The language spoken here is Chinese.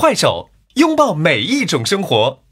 快手，拥抱每一种生活。